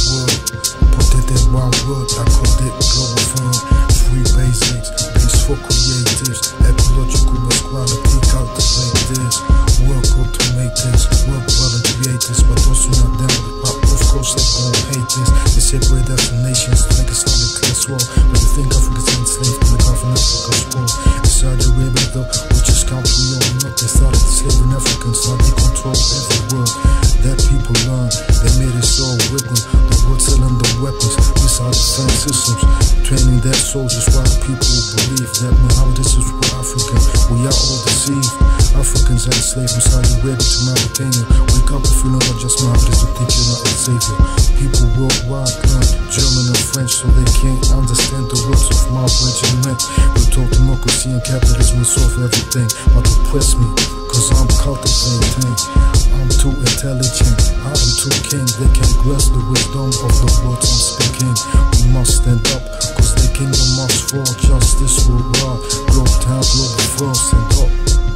word. Put it in one word, I call it global firm. Three basics, base for creatives. Ecological equality, cultivate this. Work automate this, work well and create this. But those who not down with pop, of course they gon' hate this. They separate us from nations to make us sound like class war. But you think Africa's enslaved in the Gulf and Africa's war. In Saudi Arabia though, which is country we all know. They started enslaving Africans, so they control every word that people learn. They made us all with them. The world selling the weapons, missile defense systems, training their soldiers while people believe that Muhammad is for African. We are all deceived. Africans are enslaved from Saudi Arabia to Mauritania. Wake up if you know not just Muhammad is to think you're not a savior. People worldwide learn German and French so they can't understand the words of my regiment. We talk democracy and capitalism will solve everything, but oppress me cause I'm cultivating. I'm too intelligent, I am too king. They can't grasp the wisdom of the words I'm speaking. We must stand up cause the kingdom must fall. Justice will rise, globe town, global first. Stand up,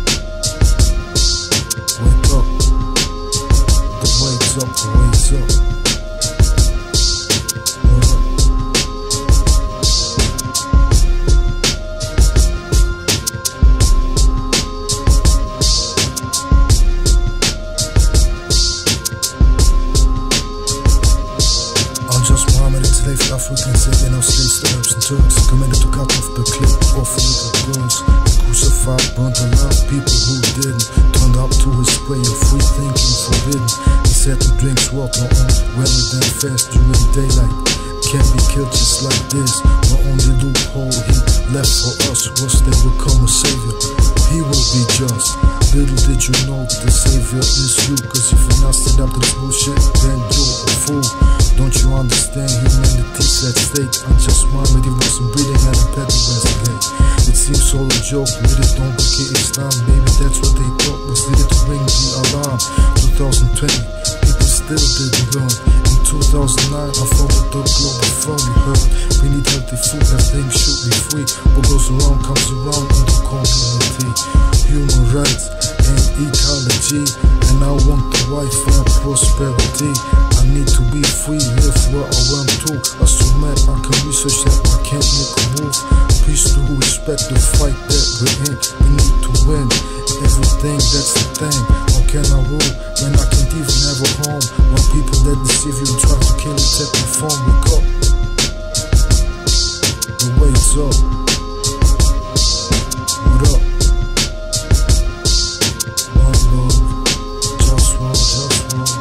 wake up. The wake's up, the wake's up. Africans say they know slaves to Arabs and Turks, commanded to cut off the clip of little girls. Crucified, burnt alive people who didn't. Turned up to his way of free thinking forbidden. He said to drink water on rather than fast during daylight. Can't be killed just like this. The only loophole he left for us was they will come a savior. He will be just. Little did you know the savior is you. Cause if you're not stand up to this bullshit, then you're a fool. Don't you understand humanity's at stake? I'm just Muhammad, he wasn't breathing at a pet investigate. It seems all a joke, with it don't get Islam. Maybe that's what they thought was needed to ring the alarm. 2020, people still didn't learn. In 2009, I founded the global fund. You heard, we need healthy food, that thing should be free. What goes around comes around in the community. Human rights and ecology, and I want the wife and prosperity. I need to be free, live where I want to. As to man, I can research that I can't make a move. Peace to respect the fight that we're in. We need to win everything, that's the thing. How can I rule when I can't even have a home? When people that deceive you and try to kill you take your phone. Wake up, the wait's up. What up? One love, just one, just one.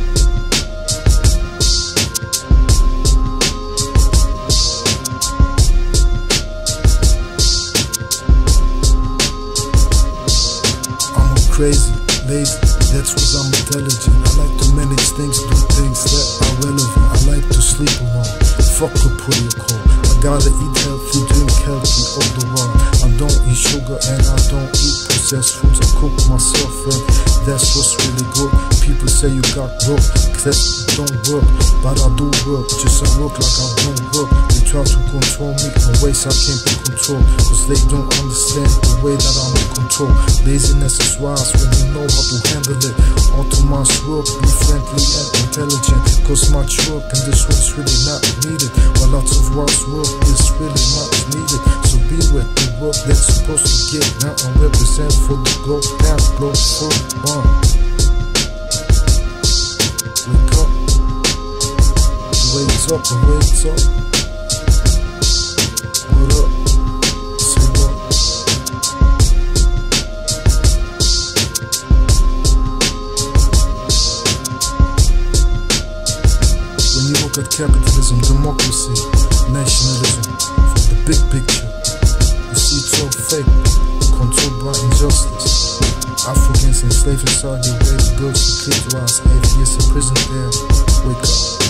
Crazy, lazy, that's cause I'm intelligent. I like to manage things, do things that are relevant. I like to sleep alone, fuck a protocol. I gotta eat healthy, drink healthy all the while. I don't eat sugar and I don't eat processed foods. I cook myself and that's what's really good. People say you got work, that don't work, but I do work. Just I work like I don't work. They try to control me in ways I can't be controlled, cause they don't understand the way that I'm in control. Laziness is wise when you know how to handle it. Autonomous work, be friendly and intelligent, cause much work in this world's really not needed. While lots of wise work is really much needed. So be with the work that's supposed to get now and represent for the globe, down, globe, for one. Wake up, the wake's up, the wake's up. What up? Say what? When you look at capitalism, democracy, nationalism, from the big picture, you see it's all fake, controlled by injustice. Africans enslaved in Saudi Arabia, girls to clitoris, 8 years in prison there. Wake up.